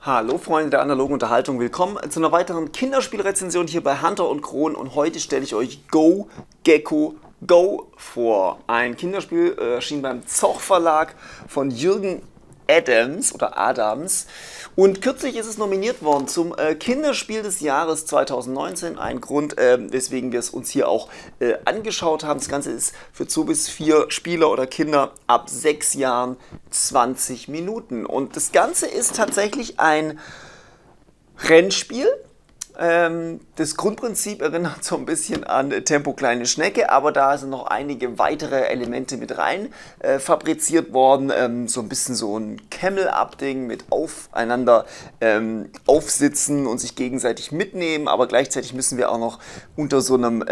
Hallo Freunde der analogen Unterhaltung, willkommen zu einer weiteren Kinderspielrezension hier bei Hunter und Kron und heute stelle ich euch Go Gecko Go vor. Ein Kinderspiel erschien beim Zoch Verlag von Jürgen Adams und kürzlich ist es nominiert worden zum Kinderspiel des Jahres 2019. Ein Grund, weswegen wir es uns hier auch angeschaut haben. Das Ganze ist für 2 bis 4 Spieler oder Kinder ab 6 Jahren 20 Minuten. Und das Ganze ist tatsächlich ein Rennspiel. Das Grundprinzip erinnert so ein bisschen an Tempo kleine Schnecke, aber da sind noch einige weitere Elemente mit rein fabriziert worden. So ein bisschen so ein Camel-Up-Ding mit aufeinander aufsitzen und sich gegenseitig mitnehmen, aber gleichzeitig müssen wir auch noch unter so einem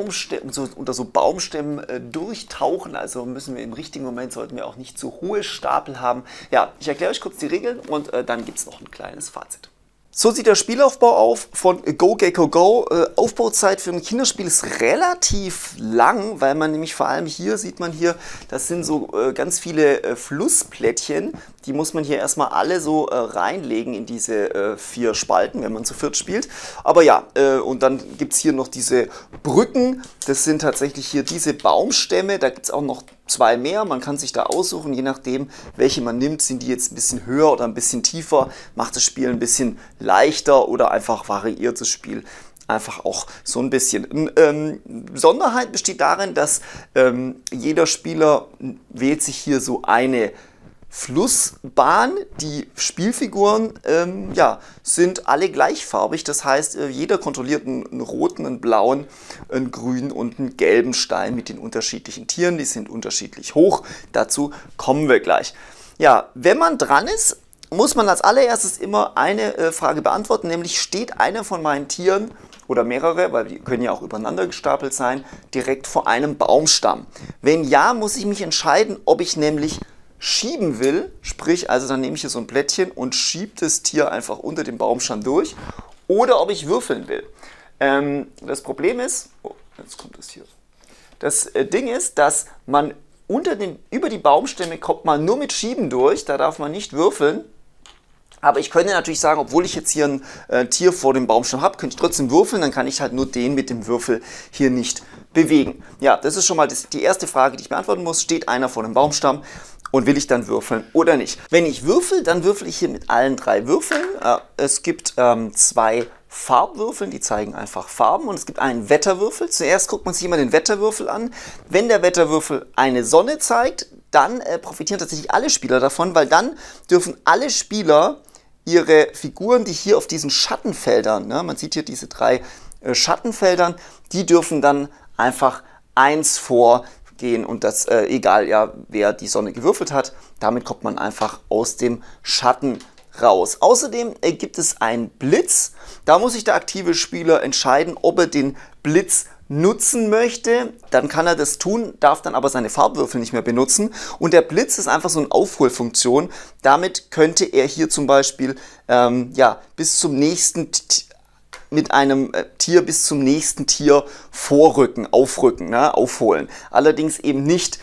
Baumstämmen durchtauchen, also müssen wir im richtigen Moment, sollten wir auch nicht zu hohe Stapel haben. Ja, ich erkläre euch kurz die Regeln und dann gibt es noch ein kleines Fazit. So sieht der Spielaufbau auf von Go Gecko Go. Aufbauzeit für ein Kinderspiel ist relativ lang, weil man nämlich vor allem hier, sieht man hier, das sind so ganz viele Flussplättchen. Die muss man hier erstmal alle so reinlegen in diese 4 Spalten, wenn man zu 4 spielt. Aber ja, und dann gibt es hier noch diese Brücken. Das sind tatsächlich hier diese Baumstämme. Da gibt es auch noch 2 mehr. Man kann sich da aussuchen, je nachdem, welche man nimmt. Sind die jetzt ein bisschen höher oder ein bisschen tiefer? Macht das Spiel ein bisschen leichter oder einfach variiert das Spiel einfach auch so ein bisschen. Besonderheit besteht darin, dass jeder Spieler wählt sich hier so eine Flussbahn. Die Spielfiguren sind alle gleichfarbig, das heißt, jeder kontrolliert einen roten, einen blauen, einen grünen und einen gelben Stein mit den unterschiedlichen Tieren. Die sind unterschiedlich hoch, dazu kommen wir gleich. Ja, wenn man dran ist, muss man als allererstes immer eine Frage beantworten, nämlich steht einer von meinen Tieren oder mehrere, weil die können ja auch übereinander gestapelt sein, direkt vor einem Baumstamm. Wenn ja, muss ich mich entscheiden, ob ich nämlich schieben will, sprich, also dann nehme ich hier so ein Plättchen und schiebe das Tier einfach unter dem Baumstamm durch, oder ob ich würfeln will. Das Problem ist, oh, jetzt kommt das hier. Das Ding ist, dass man über die Baumstämme kommt man nur mit Schieben durch, da darf man nicht würfeln. Aber ich könnte natürlich sagen, obwohl ich jetzt hier ein Tier vor dem Baumstamm habe, könnte ich trotzdem würfeln, dann kann ich halt nur den mit dem Würfel hier nicht bewegen. Ja, das ist schon mal die erste Frage, die ich beantworten muss. Steht einer vor dem Baumstamm und will ich dann würfeln oder nicht? Wenn ich würfel, dann würfel ich hier mit allen 3 Würfeln. Es gibt 2 Farbwürfeln, die zeigen einfach Farben, und es gibt einen Wetterwürfel. Zuerst guckt man sich immer den Wetterwürfel an. Wenn der Wetterwürfel eine Sonne zeigt, dann profitieren tatsächlich alle Spieler davon, weil dann dürfen alle Spieler ihre Figuren, die hier auf diesen Schattenfeldern, ne, man sieht hier diese 3 Schattenfeldern, die dürfen dann einfach 1 vorgehen und das, egal ja, wer die Sonne gewürfelt hat, damit kommt man einfach aus dem Schatten raus. Außerdem gibt es einen Blitz, da muss sich der aktive Spieler entscheiden, ob er den Blitz nutzen möchte, dann kann er das tun, darf dann aber seine Farbwürfel nicht mehr benutzen, und der Blitz ist einfach so eine Aufholfunktion. Damit könnte er hier zum Beispiel bis zum nächsten mit einem Tier bis zum nächsten Tier vorrücken, aufrücken, ne, aufholen. Allerdings eben nicht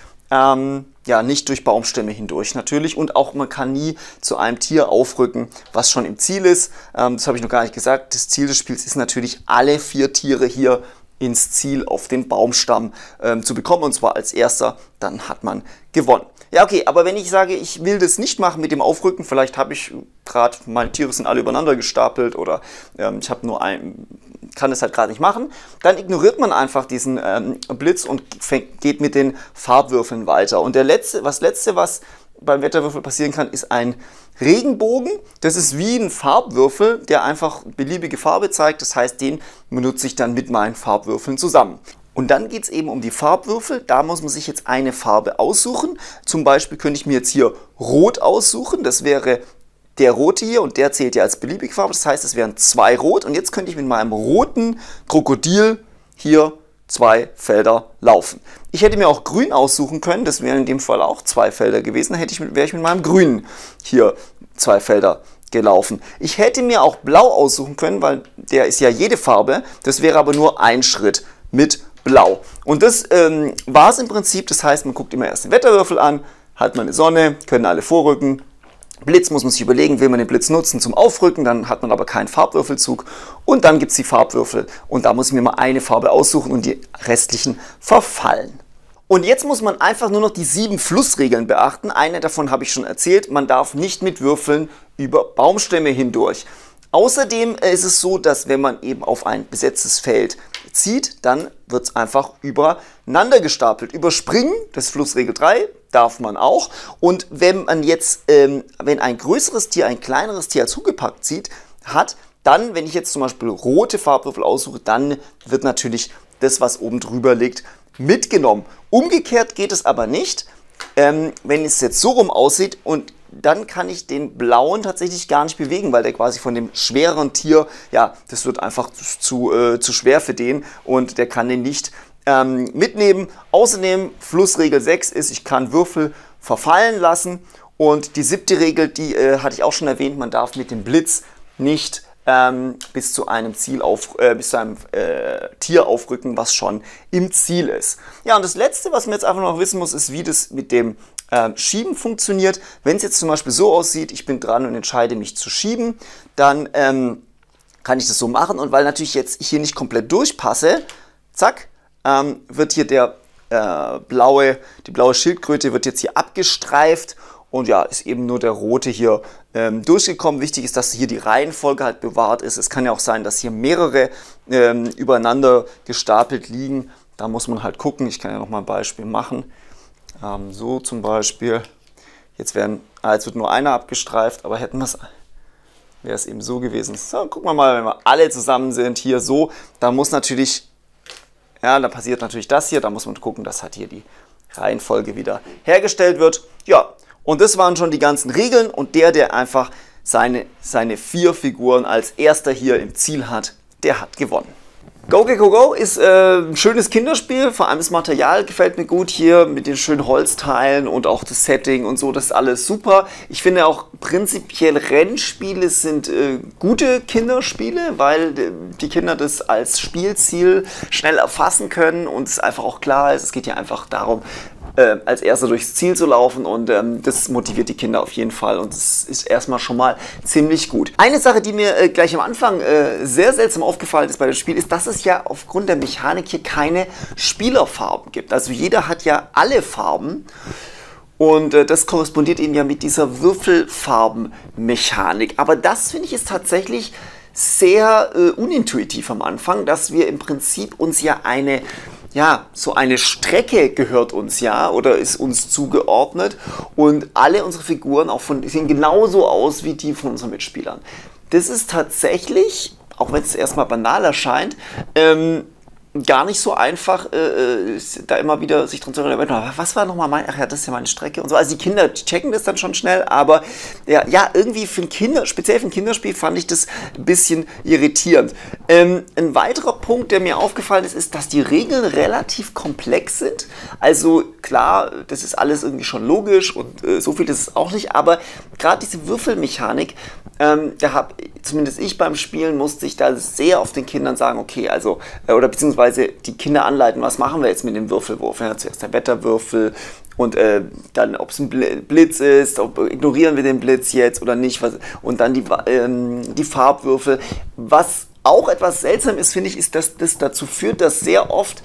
nicht durch Baumstämme hindurch natürlich, und auch man kann nie zu einem Tier aufrücken, was schon im Ziel ist. Das habe ich noch gar nicht gesagt. Das Ziel des Spiels ist natürlich, alle 4 Tiere hier ins Ziel auf den Baumstamm zu bekommen, und zwar als erster, dann hat man gewonnen. Ja, okay, aber wenn ich sage, ich will das nicht machen mit dem Aufrücken, vielleicht habe ich gerade, meine Tiere sind alle übereinander gestapelt oder ich habe nur kann es halt gerade nicht machen, dann ignoriert man einfach diesen Blitz und geht mit den Farbwürfeln weiter. Und das letzte, was beim Wetterwürfel passieren kann, ist ein Regenbogen. Das ist wie ein Farbwürfel, der einfach beliebige Farbe zeigt. Das heißt, den benutze ich dann mit meinen Farbwürfeln zusammen. Und dann geht es eben um die Farbwürfel. Da muss man sich jetzt eine Farbe aussuchen. Zum Beispiel könnte ich mir jetzt hier Rot aussuchen. Das wäre der rote hier, und der zählt ja als beliebige Farbe. Das heißt, es wären 2 Rot. Und jetzt könnte ich mit meinem roten Krokodil hier 2 Felder laufen. Ich hätte mir auch grün aussuchen können, das wären in dem Fall auch 2 Felder gewesen, dann wäre ich mit meinem grünen hier 2 Felder gelaufen. Ich hätte mir auch blau aussuchen können, weil der ist ja jede Farbe, das wäre aber nur ein Schritt mit blau. Und das war es im Prinzip, das heißt, man guckt immer erst den Wetterwürfel an, hat man eine Sonne, können alle vorrücken, Blitz muss man sich überlegen, will man den Blitz nutzen zum Aufrücken, dann hat man aber keinen Farbwürfelzug. Und dann gibt es die Farbwürfel und da muss ich mir mal eine Farbe aussuchen und die restlichen verfallen. Und jetzt muss man einfach nur noch die 7 Flussregeln beachten. Eine davon habe ich schon erzählt, man darf nicht mit Würfeln über Baumstämme hindurch. Außerdem ist es so, dass wenn man eben auf ein besetztes Feld zieht, dann wird es einfach übereinander gestapelt. Überspringen, das ist Flussregel 3, darf man auch. Und wenn man jetzt, wenn ein größeres Tier ein kleineres Tier zugepackt hat, dann, wenn ich jetzt zum Beispiel rote Farbwürfel aussuche, dann wird natürlich das, was oben drüber liegt, mitgenommen. Umgekehrt geht es aber nicht, wenn es jetzt so rum aussieht und dann kann ich den blauen tatsächlich gar nicht bewegen, weil der quasi von dem schwereren Tier, ja, das wird einfach zu schwer für den und der kann den nicht mitnehmen. Außerdem, Flussregel 6 ist, ich kann Würfel verfallen lassen und die 7. Regel, die hatte ich auch schon erwähnt, man darf mit dem Blitz nicht bis zu einem Tier aufrücken, was schon im Ziel ist. Ja, und das Letzte, was man jetzt einfach noch wissen muss, ist, wie das mit dem Schieben funktioniert. Wenn es jetzt zum Beispiel so aussieht, ich bin dran und entscheide mich zu schieben, dann kann ich das so machen und weil natürlich jetzt ich hier nicht komplett durchpasse, zack, wird hier die blaue Schildkröte wird jetzt hier abgestreift und ja, ist eben nur der rote hier durchgekommen. Wichtig ist, dass hier die Reihenfolge halt bewahrt ist. Es kann ja auch sein, dass hier mehrere übereinander gestapelt liegen. Da muss man halt gucken. Ich kann ja noch mal ein Beispiel machen. So zum Beispiel. Jetzt wird nur einer abgestreift, aber hätten wir es, wäre es eben so gewesen. So, gucken wir mal, wenn wir alle zusammen sind, hier so, da muss natürlich, ja, da passiert natürlich das hier, da muss man gucken, dass halt hier die Reihenfolge wieder hergestellt wird. Ja, und das waren schon die ganzen Regeln und der einfach seine 4 Figuren als erster hier im Ziel hat, der hat gewonnen. Go Gecko Go ist ein schönes Kinderspiel, vor allem das Material gefällt mir gut hier mit den schönen Holzteilen und auch das Setting und so, das ist alles super. Ich finde auch prinzipiell Rennspiele sind gute Kinderspiele, weil die Kinder das als Spielziel schnell erfassen können und es einfach auch klar ist, es geht ja einfach darum, als erster durchs Ziel zu laufen und das motiviert die Kinder auf jeden Fall und das ist erstmal schon mal ziemlich gut. Eine Sache, die mir gleich am Anfang sehr seltsam aufgefallen ist bei dem Spiel, ist, dass es ja aufgrund der Mechanik hier keine Spielerfarben gibt. Also jeder hat ja alle Farben und das korrespondiert eben ja mit dieser Würfelfarbenmechanik. Aber das finde ich ist tatsächlich sehr unintuitiv am Anfang, dass wir im Prinzip uns ja so eine Strecke gehört uns ja oder ist uns zugeordnet und alle unsere Figuren auch sehen genauso aus wie die von unseren Mitspielern. Das ist tatsächlich, auch wenn es erstmal banal erscheint, gar nicht so einfach, da immer wieder sich dran zu erinnern, was war nochmal ach ja, das ist ja meine Strecke und so. Also die Kinder checken das dann schon schnell, aber ja irgendwie speziell für ein Kinderspiel fand ich das ein bisschen irritierend. Ein weiterer Punkt, der mir aufgefallen ist, dass die Regeln relativ komplex sind. Also klar, das ist alles irgendwie schon logisch und so viel ist es auch nicht, aber gerade diese Würfelmechanik, da habe zumindest ich beim Spielen musste ich da sehr auf den Kindern sagen, okay, also, oder beziehungsweise die Kinder anleiten, was machen wir jetzt mit dem Würfelwurf? Ja, zuerst der Wetterwürfel und dann, ob es ein Blitz ist, ignorieren wir den Blitz jetzt oder nicht, und dann die Farbwürfel. Was auch etwas seltsam ist, finde ich, ist, dass das dazu führt, dass sehr oft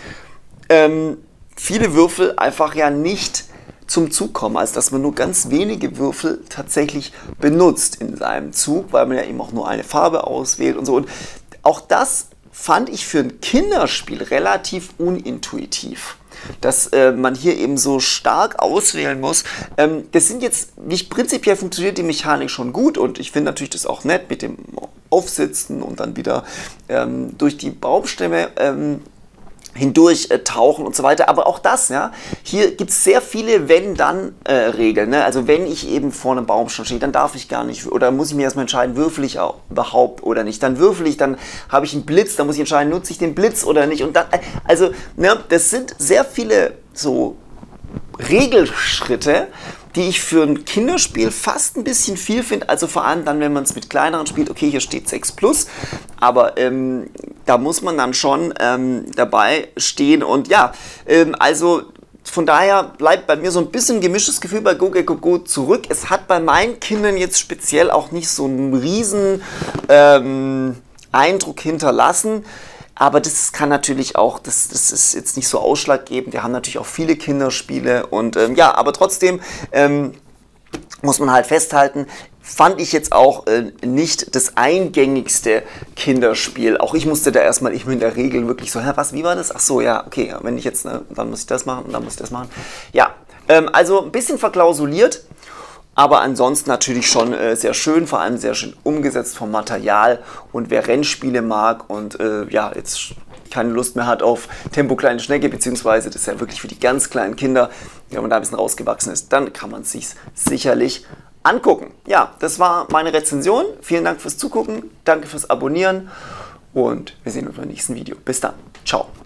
viele Würfel einfach ja nicht zum Zug kommen, also dass man nur ganz wenige Würfel tatsächlich benutzt in seinem Zug, weil man ja eben auch nur eine Farbe auswählt und so. Und auch das fand ich für ein Kinderspiel relativ unintuitiv, dass man hier eben so stark auswählen muss. Das sind jetzt nicht prinzipiell funktioniert die Mechanik schon gut und ich finde natürlich das auch nett mit dem Aufsitzen und dann wieder durch die Baumstämme hindurch tauchen und so weiter, aber auch das, ja, hier gibt es sehr viele Wenn-Dann-Regeln, ne? Also wenn ich eben vor einem Baum schon stehe, dann darf ich gar nicht, oder muss ich mir erstmal entscheiden, würfel ich auch überhaupt oder nicht, dann würfel ich, dann habe ich einen Blitz, dann muss ich entscheiden, nutze ich den Blitz oder nicht und dann, also, ne, das sind sehr viele so Regelschritte, die ich für ein Kinderspiel fast ein bisschen viel finde, also vor allem dann, wenn man es mit kleineren spielt, okay, hier steht 6+, aber da muss man dann schon dabei stehen und ja, also Von daher bleibt bei mir so ein bisschen gemischtes Gefühl bei Go Gecko Go zurück. Es hat bei meinen Kindern jetzt speziell auch nicht so einen riesen Eindruck hinterlassen. Aber das kann natürlich auch, das ist jetzt nicht so ausschlaggebend. Wir haben natürlich auch viele Kinderspiele und ja, aber trotzdem muss man halt festhalten, fand ich jetzt auch nicht das eingängigste Kinderspiel. Auch ich musste da erstmal, ich bin in der Regel wirklich so, hä, was, wie war das? Ach so, ja, okay, wenn ich jetzt, dann muss ich das machen und dann muss ich das machen. Ja, also ein bisschen verklausuliert, aber ansonsten natürlich schon sehr schön, vor allem sehr schön umgesetzt vom Material. Und wer Rennspiele mag und ja, jetzt keine Lust mehr hat auf Tempo Kleine Schnecke, beziehungsweise das ist ja wirklich für die ganz kleinen Kinder, wenn man da ein bisschen rausgewachsen ist, dann kann man es sich sicherlich angucken. Ja, das war meine Rezension. Vielen Dank fürs Zugucken, danke fürs Abonnieren und wir sehen uns beim nächsten Video. Bis dann. Ciao.